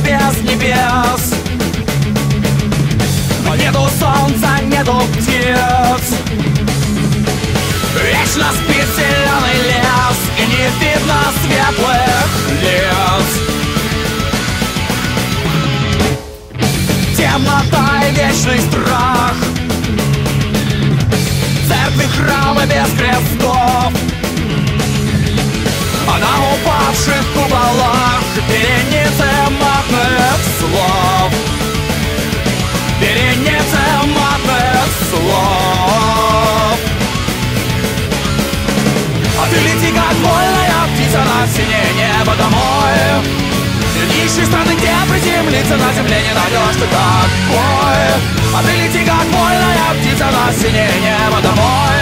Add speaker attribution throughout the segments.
Speaker 1: без небес. Нету солнца, нету птиц. Вечно спит зеленый лес, и не видно светлых лиц. Темнота и вечный страх, церкви, храмы без крестов, а на упавших куполах вереницы матных слов. Вереницы матных слов. А ты лети, как вольная птица, на синее небо домой. Нищей страны, где приземлиться на земле не найдешь ты такой. А ты лети, как вольная птица, на синее небо домой.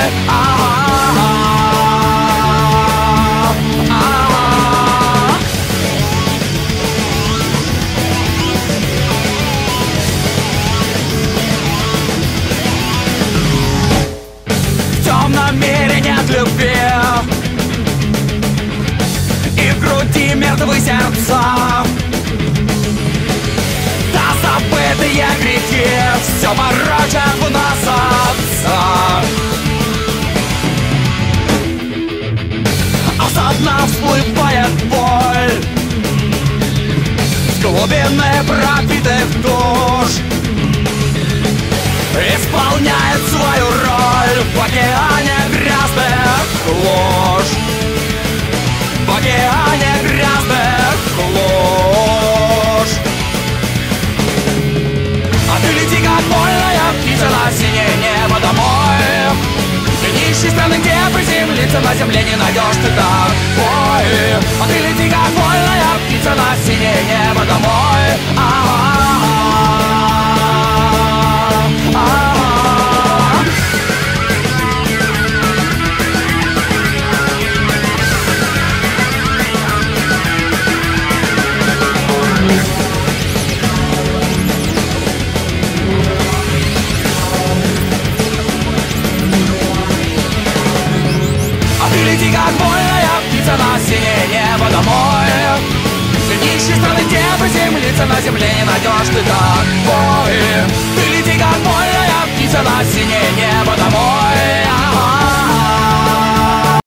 Speaker 1: В темном мире нет любви, и в груди мертвые сердца. Да забытые грехи все морочат в нас отца. А со дна всплывает боль с глубины пропитых душ, исполняет свою роль в океане грязных луж. В океане грязных луж. А ты лети, как вольная птица, на синее небо домой. Ты нищей страны, где приземлиться на земле не найдешь ты такой. А ты лети, как вольная птица, на синее небо домой. Лети, как вольная птица, на синее небо домой. Ты нищей страны, где приземлиться на земле не найдешь ты такой. Ты лети, как вольная птица, на синее небо домой.